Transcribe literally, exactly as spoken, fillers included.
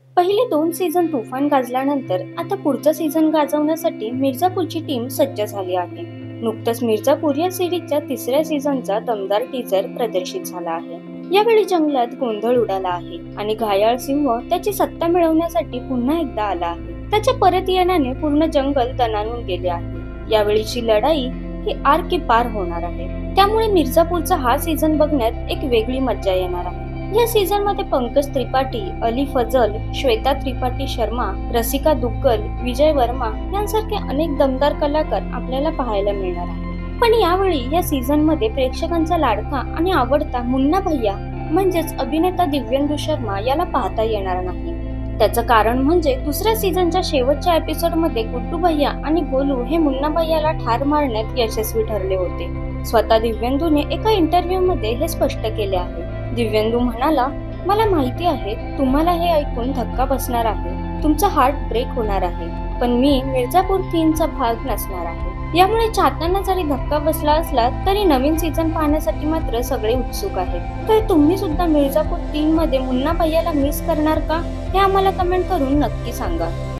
पहिले दोन सीझन तुफान गाजल्यानंतर आता पुढचा सीझन गाजवण्यासाठी मिर्झापूरची टीम सज्ज झाली आहे. नुकतंच मिर्झापूर या सिरीजच्या तिसऱ्या सीझनचा दमदार टीझर प्रदर्शित झाला आहे. यावेळी जंगलात गोंधळ उडाला आहे आणि घायाळ सिंह त्याची सत्ता मिळवण्यासाठी पुन्हा एकदा आला आहे. त्याच्या परत येण्याने पूर्ण जंगल दणाणून गेले आहे. यावेळीची लढाई ही आर की पार होणार आहे. त्यामुळे मिर्झापूरचा हा सीझन बघण्यात एक वेगळी मज्जा येणार आहे. या सीझन मध्ये पंकज त्रिपाठी, अली फजल, श्वेता त्रिपाठी शर्मा, रसिका दुग्गल, विजय वर्मा यांसारखे अनेक दमदार कलाकार आपल्याला पाहायला मिळणार आहेत. पण यावेळी या सीझन मध्ये प्रेक्षकांचा लाडका आणि आवडता मुन्ना भैया म्हणजेच अभिनेता दिव्येंदू शर्मा याला पाहता येणार नाही. त्याचं कारण म्हणजे दुसऱ्या सीझनच्या शेवटच्या एपिसोड मध्ये गुड्डू भैया आणि गोलू हे मुन्ना भैयाला ठार मारण्यात यशस्वी ठरले होते. स्वतः दिव्येंदूने एका इंटरव्ह्यू मध्ये हे स्पष्ट केले आहे. दिव्येंदू म्हणाला, मला माहिती आहे तुम्हाला हे ऐकून धक्का बसणार आहे, तुमचा हार्ट ब्रेक होणार आहे, पण मी मिर्झापूर तीन चा भाग नसणार आहे. यामुळे चाहत्यांना जरी धक्का बसला असला तरी नवीन सीझन पाहण्यासाठी मात्र सगळे उत्सुक आहेत. तर तुम्ही सुद्धा मिर्झापूर तीन मध्ये मुन्ना भैयाला मिस करणार का हे आम्हाला कमेंट करून नक्की सांगा.